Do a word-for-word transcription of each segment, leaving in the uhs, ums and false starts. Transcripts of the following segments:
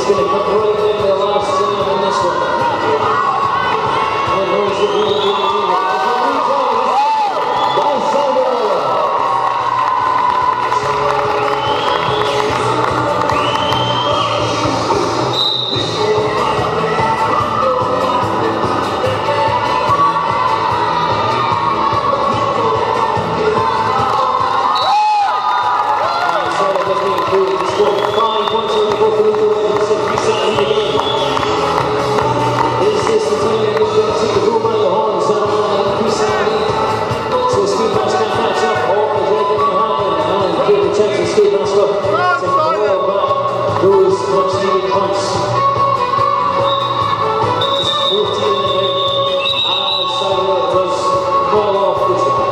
just going to come right in the last time on this one. And where's the blue blue blue? By Ciderella. Five points on the board for Leithal and six percent in the game. Is this the time that we're going to take the bull by the horns and increase our lead? So Skatefast can catch up, or is anything going to happen? And give the chance to Skatefast up to claw back those much needed points. Just fourteen in the game, and Ciderella does fall off the track.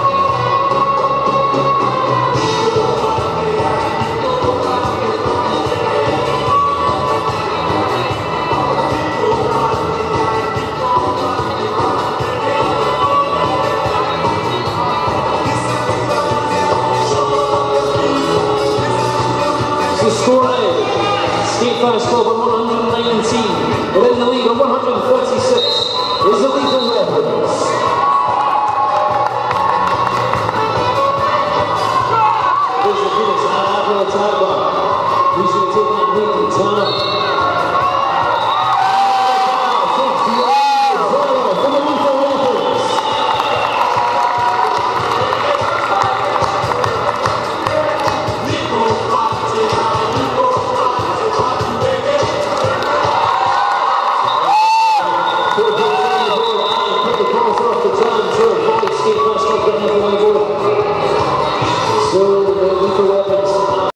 The score is Skatefast score by one hundred nineteen, but in the lead on one hundred thirty-six is the Leithal Weapons. Here's the Phoenix and Admiral Attackbar. Who's going to take that lead? Turner. fifty-eight for the Leithal Weapons. So